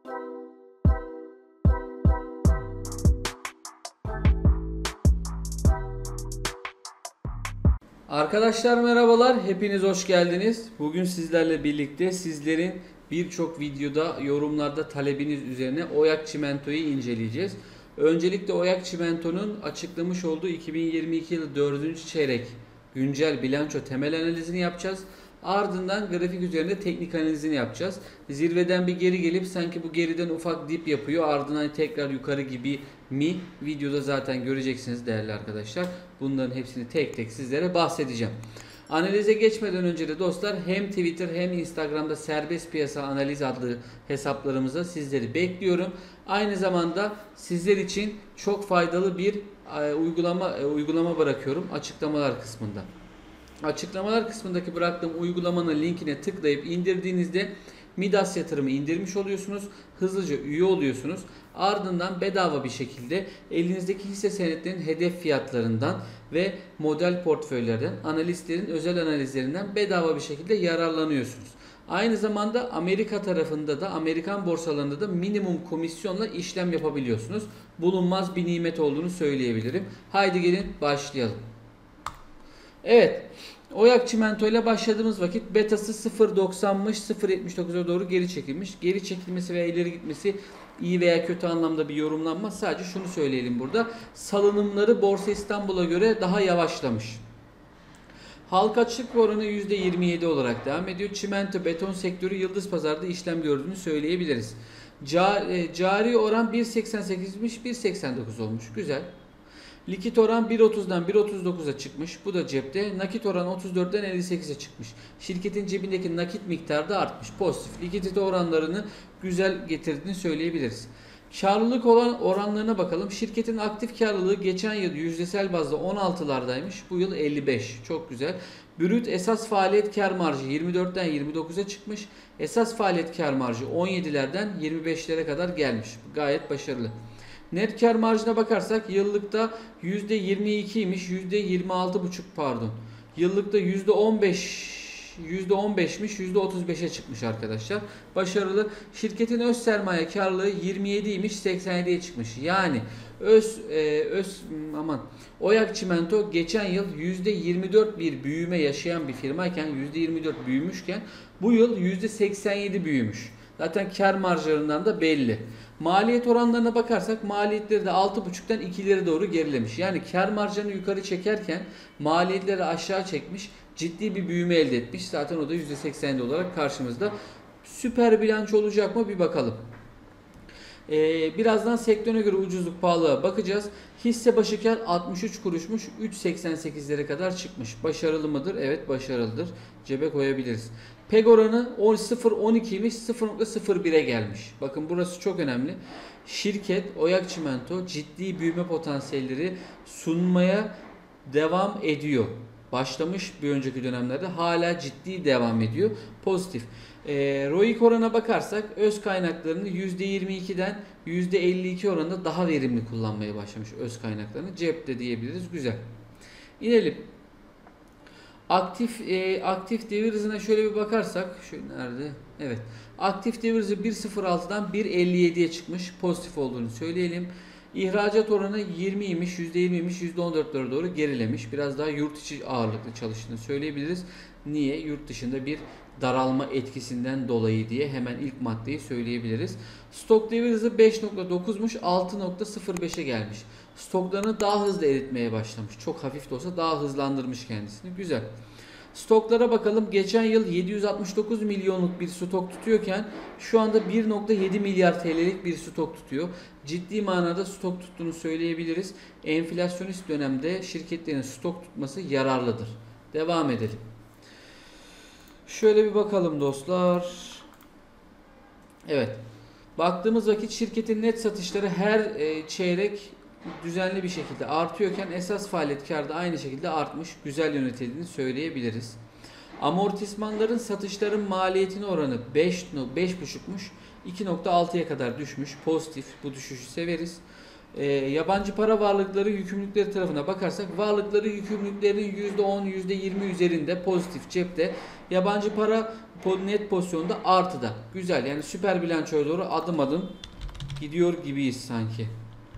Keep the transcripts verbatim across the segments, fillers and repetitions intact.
Arkadaşlar merhabalar, hepiniz hoş geldiniz. Bugün sizlerle birlikte sizlerin birçok videoda, yorumlarda talebiniz üzerine Oyak Çimento'yu inceleyeceğiz. Öncelikle Oyak Çimento'nun açıklamış olduğu iki bin yirmi iki yılı dördüncü çeyrek güncel bilanço temel analizini yapacağız. Ardından grafik üzerinde teknik analizini yapacağız. Zirveden bir geri gelip sanki bu geriden ufak dip yapıyor, ardından tekrar yukarı gibi mi? Videoda zaten göreceksiniz değerli arkadaşlar. Bunların hepsini tek tek sizlere bahsedeceğim. Analize geçmeden önce de dostlar hem Twitter hem Instagram'da Serbest Piyasa Analiz adlı hesaplarımıza sizleri bekliyorum. Aynı zamanda sizler için çok faydalı bir uygulama uygulama bırakıyorum açıklamalar kısmında. Açıklamalar kısmındaki bıraktığım uygulamanın linkine tıklayıp indirdiğinizde Midas yatırımı indirmiş oluyorsunuz. Hızlıca üye oluyorsunuz. Ardından bedava bir şekilde elinizdeki hisse senetlerinin hedef fiyatlarından ve model portföylerden, analistlerin özel analizlerinden bedava bir şekilde yararlanıyorsunuz. Aynı zamanda Amerika tarafında da, Amerikan borsalarında da minimum komisyonla işlem yapabiliyorsunuz. Bulunmaz bir nimet olduğunu söyleyebilirim. Haydi gelin başlayalım. Evet. Oyak Çimento ile başladığımız vakit betası sıfır virgül doksanmış, sıfır virgül yetmiş dokuza doğru geri çekilmiş. Geri çekilmesi veya ileri gitmesi iyi veya kötü anlamda bir yorumlanmaz. Sadece şunu söyleyelim burada. Salınımları Borsa İstanbul'a göre daha yavaşlamış. Halka açık oranı yüzde yirmi yedi olarak devam ediyor. Çimento beton sektörü Yıldız Pazar'da işlem gördüğünü söyleyebiliriz. Cari oran bir virgül seksen sekizmiş, bir virgül seksen dokuz olmuş. Güzel. Likit oran bir virgül otuzdan bir virgül otuz dokuza çıkmış. Bu da cepte. Nakit oran otuz dörtten elli sekize çıkmış. Şirketin cebindeki nakit miktarı da artmış. Pozitif. Likidite oranlarını güzel getirdiğini söyleyebiliriz. Karlılık olan oranlarına bakalım. Şirketin aktif karlılığı geçen yıl yüzdesel bazda on altılardaymış. Bu yıl elli beş. Çok güzel. Brüt esas faaliyet kar marjı yirmi dörtten yirmi dokuza çıkmış. Esas faaliyet kar marjı on yedilerden yirmi beşlere kadar gelmiş. Gayet başarılı. Net kar marjına bakarsak yıllıkta yüzde yirmi ikiymiş, yüzde yirmi altı buçuk pardon. Yıllıkta yüzde on beş yüzde on beşmiş, yüzde otuz beşe çıkmış arkadaşlar. Başarılı. Şirketin öz sermaye karlılığı yirmi yediymiş, seksen yediye çıkmış. Yani öz e, öz aman Oyak Çimento geçen yıl yüzde yirmi dört bir büyüme yaşayan bir firmayken, yüzde yirmi dört büyümüşken bu yıl yüzde seksen yedi büyümüş. Zaten kar marjlarından da belli. Maliyet oranlarına bakarsak maliyetleri de altı buçuktan ikilere doğru gerilemiş. Yani kar marjını yukarı çekerken maliyetleri aşağı çekmiş. Ciddi bir büyüme elde etmiş. Zaten o da yüzde seksen yedi olarak karşımızda. Süper bilanço olacak mı bir bakalım. Ee, birazdan sektöre göre ucuzluk pahalılığa bakacağız. Hisse başı kar altmış üç kuruşmuş, üç virgül seksen sekizlere kadar çıkmış. Başarılı mıdır? Evet, başarılıdır. Cebe koyabiliriz. P E G oranı sıfır virgül on ikiymiş, sıfır virgül sıfır bire gelmiş. Bakın burası çok önemli. Şirket Oyak Çimento ciddi büyüme potansiyelleri sunmaya devam ediyor. Başlamış bir önceki dönemlerde, hala ciddi devam ediyor. Pozitif. E, R O İ K oranına bakarsak öz kaynaklarını yüzde yirmi ikiden yüzde elli iki oranında daha verimli kullanmaya başlamış öz kaynaklarını. Cepte diyebiliriz. Güzel. İnelim. Aktif e, aktif devir hızına şöyle bir bakarsak, şu nerede? Evet. Aktif devir hızı bir virgül sıfır altıdan bir virgül elli yediye çıkmış. Pozitif olduğunu söyleyelim. İhracat oranı yirmiymiş, yüzde yirmiymiş, yüzde on dörtlere doğru gerilemiş. Biraz daha yurt içi ağırlıklı çalıştığını söyleyebiliriz. Niye? Yurt dışında bir daralma etkisinden dolayı diye hemen ilk maddeyi söyleyebiliriz. Stok devir hızı beş virgül dokuzmuş, altı virgül sıfır beşe gelmiş. Stoklarını daha hızlı eritmeye başlamış. Çok hafif de olsa daha hızlandırmış kendisini. Güzel. Stoklara bakalım. Geçen yıl yedi yüz altmış dokuz milyonluk bir stok tutuyorken şu anda bir virgül yedi milyar T L'lik bir stok tutuyor. Ciddi manada stok tuttuğunu söyleyebiliriz. Enflasyonist dönemde şirketlerin stok tutması yararlıdır. Devam edelim. Şöyle bir bakalım dostlar. Evet. Baktığımız vakit şirketin net satışları her çeyrek düzenli bir şekilde artıyorken esas faaliyet kârı da aynı şekilde artmış, güzel yönetildiğini söyleyebiliriz. Amortismanların satışların maliyetine oranı beş virgül beşmiş, iki virgül altıya kadar düşmüş. Pozitif, bu düşüşü severiz. E, yabancı para varlıkları yükümlülükleri tarafına bakarsak varlıkları yükümlülüklerin yüzde on yüzde yirmi üzerinde pozitif cepte. Yabancı para net pozisyonda artıda. Güzel, yani süper bilançoya doğru adım adım gidiyor gibiyiz sanki.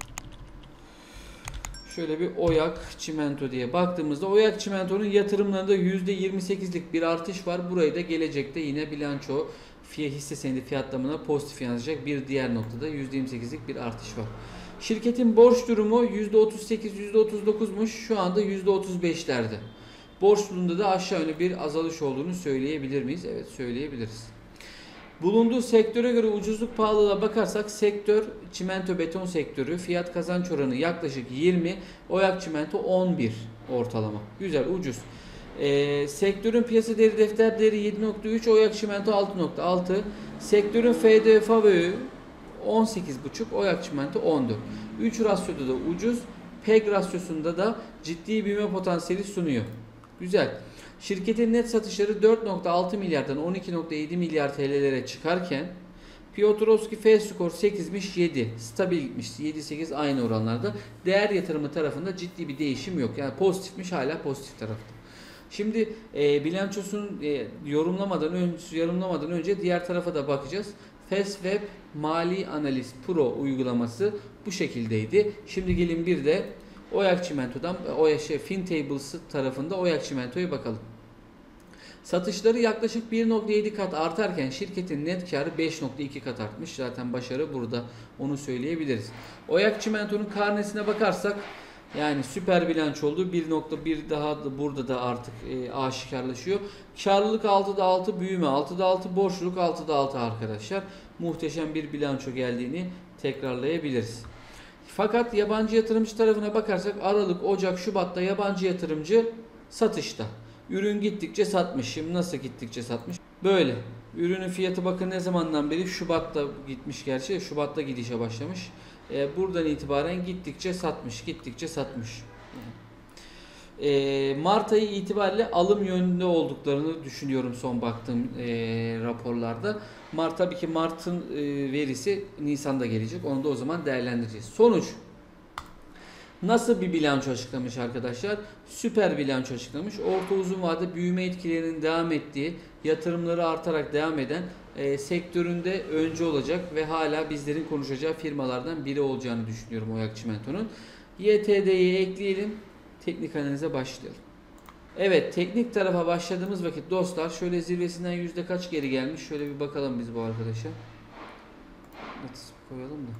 Şöyle bir Oyak Çimento diye baktığımızda Oyak Çimento'nun yatırımlarında yüzde yirmi sekizlik bir artış var. Burayı da gelecekte yine bilanço hisse senedi fiyatlamına pozitif yansıyacak bir diğer noktada yüzde yirmi sekizlik bir artış var. Şirketin borç durumu yüzde otuz sekiz yüzde otuz dokuzmuş, şu anda yüzde otuz beşlerde. Borçluluğunda da aşağı yönlü bir azalış olduğunu söyleyebilir miyiz? Evet, söyleyebiliriz. Bulunduğu sektöre göre ucuzluk pahalılığa bakarsak sektör çimento beton sektörü fiyat kazanç oranı yaklaşık yirmi, Oyak Çimento on bir ortalama. Güzel, ucuz. Ee, sektörün piyasa değeri defter değeri yedi nokta üç, Oyak Çimento altı nokta altı. Sektörün F D V on sekiz buçuk, Oyak Çimento on dört. üç rasyoda da ucuz. P E G rasyosunda da ciddi büyüme potansiyeli sunuyor. Güzel. Şirketin net satışları dört nokta altı milyardan on iki nokta yedi milyar T L'lere çıkarken Piotrowski F-Score sekizmiş, yedi. Stabil gitmiş. yedi sekiz aynı oranlarda. Değer yatırımı tarafında ciddi bir değişim yok. Yani pozitifmiş, hala pozitif tarafta. Şimdi e, bilançosunu e, yorumlamadan önce yorumlamadan önce diğer tarafa da bakacağız. Fastweb Mali Analiz Pro uygulaması bu şekildeydi. Şimdi gelin bir de Oyak Çimento'dan, Oyak şey, FinTables tarafında Oyak Çimento'ya bakalım. Satışları yaklaşık bir nokta yedi kat artarken şirketin net karı beş nokta iki kat artmış. Zaten başarı burada, onu söyleyebiliriz. Oyak Çimento'nun karnesine bakarsak yani süper bilanço oldu. bir nokta bir daha da burada da artık e, aşikarlaşıyor. Karlılık altıda altı, büyüme altıda altı, borçluluk altıda altı arkadaşlar. Muhteşem bir bilanço geldiğini tekrarlayabiliriz. Fakat yabancı yatırımcı tarafına bakarsak Aralık, Ocak, Şubat'ta yabancı yatırımcı satışta. Ürün gittikçe satmış. Şimdi nasıl gittikçe satmış? Böyle. Ürünün fiyatı bakın ne zamandan beri? Şubat'ta gitmiş gerçi. Şubat'ta gidişe başlamış. Ee, buradan itibaren gittikçe satmış. Gittikçe satmış. Ee, Mart ayı itibariyle alım yönünde olduklarını düşünüyorum son baktığım e, raporlarda. Mart, tabii ki Mart'ın e, verisi Nisan'da gelecek. Onu da o zaman değerlendireceğiz. Sonuç. Nasıl bir bilanço açıklamış arkadaşlar? Süper bilanço açıklamış. Orta uzun vade büyüme etkilerinin devam ettiği, yatırımları artarak devam eden, e, sektöründe öncü olacak ve hala bizlerin konuşacağı firmalardan biri olacağını düşünüyorum Oyak Çimento'nun. Y T D'yi ekleyelim. Teknik analize başlayalım. Evet, teknik tarafa başladığımız vakit dostlar şöyle zirvesinden yüzde kaç geri gelmiş? Şöyle bir bakalım biz bu arkadaşa. Nasıl koyalım da.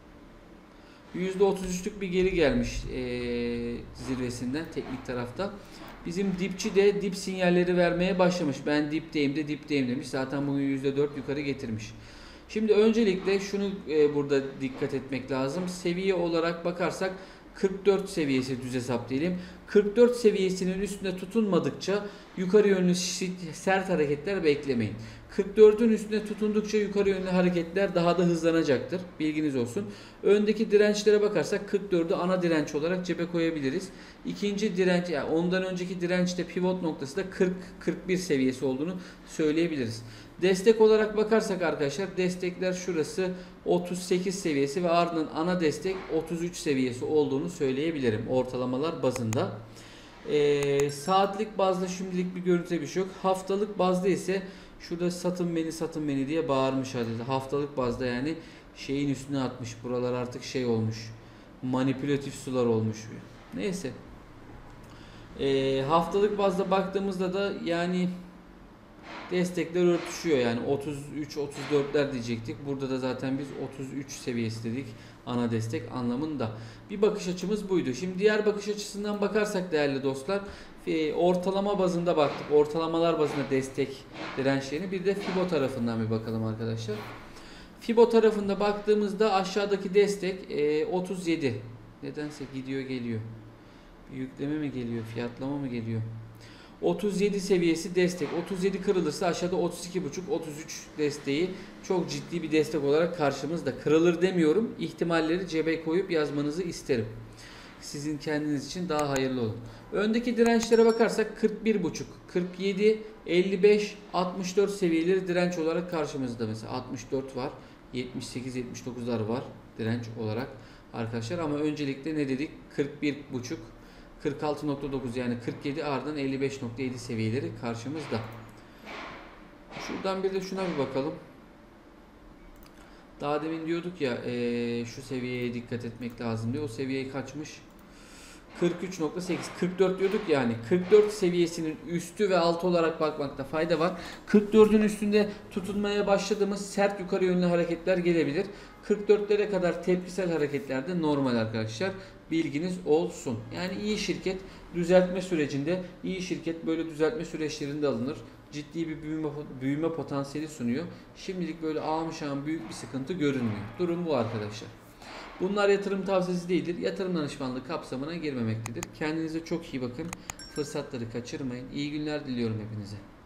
yüzde otuz üçlük bir geri gelmiş e, zirvesinden teknik tarafta. Bizim dipçi de dip sinyalleri vermeye başlamış. Ben dipteyim de dipteyim demiş. Zaten bunu yüzde dört yukarı getirmiş. Şimdi öncelikle şunu e, burada dikkat etmek lazım. Seviye olarak bakarsak kırk dört seviyesi düz hesap diyelim. kırk dört seviyesinin üstünde tutunmadıkça yukarı yönlü sert hareketler beklemeyin. kırk dördün üstünde tutundukça yukarı yönlü hareketler daha da hızlanacaktır. Bilginiz olsun. Öndeki dirençlere bakarsak kırk dördü ana direnç olarak cebe koyabiliriz. İkinci direnç, yani ondan önceki dirençte pivot noktası da kırk kırk bir seviyesi olduğunu söyleyebiliriz. Destek olarak bakarsak arkadaşlar destekler şurası otuz sekiz seviyesi ve ardından ana destek otuz üç seviyesi olduğunu söyleyebilirim ortalamalar bazında. Ee, saatlik bazda şimdilik bir görüntü bir şey yok. Haftalık bazda ise şurada satın beni satın beni diye bağırmış adeta. Haftalık bazda yani şeyin üstüne atmış. Buralar artık şey olmuş. Manipülatif sular olmuş. Neyse. Ee, haftalık bazda baktığımızda da yani destekler örtüşüyor, yani otuz üç otuz dörtler diyecektik. Burada da zaten biz otuz üç seviyesi dedik ana destek anlamında. Bir bakış açımız buydu. Şimdi diğer bakış açısından bakarsak değerli dostlar, ortalama bazında baktık. Ortalamalar bazında destek dirençlerini, bir de Fibo tarafından bir bakalım arkadaşlar. Fibo tarafında baktığımızda aşağıdaki destek otuz yedi. Nedense gidiyor geliyor. Yükleme mi geliyor, fiyatlama mı geliyor? otuz yedi seviyesi destek. otuz yedi kırılırsa aşağıda otuz iki buçuk otuz üç desteği çok ciddi bir destek olarak karşımızda. Kırılır demiyorum. İhtimalleri cebe koyup yazmanızı isterim. Sizin kendiniz için daha hayırlı olur. Öndeki dirençlere bakarsak kırk bir buçuk, kırk yedi, elli beş, altmış dört seviyeleri direnç olarak karşımızda. Mesela altmış dört var. yetmiş sekiz yetmiş dokuzlar var direnç olarak. arkadaşlar. Ama öncelikle ne dedik? kırk bir buçuk, kırk altı nokta dokuz yani kırk yedi, ardından elli beş nokta yedi seviyeleri karşımızda. Şuradan bir de şuna bir bakalım. Daha demin diyorduk ya ee, şu seviyeye dikkat etmek lazım diye. O seviyeyi kaçmış? kırk üç nokta sekiz, kırk dört diyorduk yani. kırk dört seviyesinin üstü ve altı olarak bakmakta fayda var. kırk dördün üstünde tutunmaya başladığımız sert yukarı yönlü hareketler gelebilir. kırk dörtlere kadar tepkisel hareketler de normal arkadaşlar. Bilginiz olsun. Yani iyi şirket düzeltme sürecinde, iyi şirket böyle düzeltme süreçlerinde alınır. Ciddi bir büyüme, büyüme potansiyeli sunuyor. Şimdilik böyle ağım şahım büyük bir sıkıntı görünmüyor. Durum bu arkadaşlar. Bunlar yatırım tavsiyesi değildir. Yatırım danışmanlığı kapsamına girmemektedir. Kendinize çok iyi bakın. Fırsatları kaçırmayın. İyi günler diliyorum hepinize.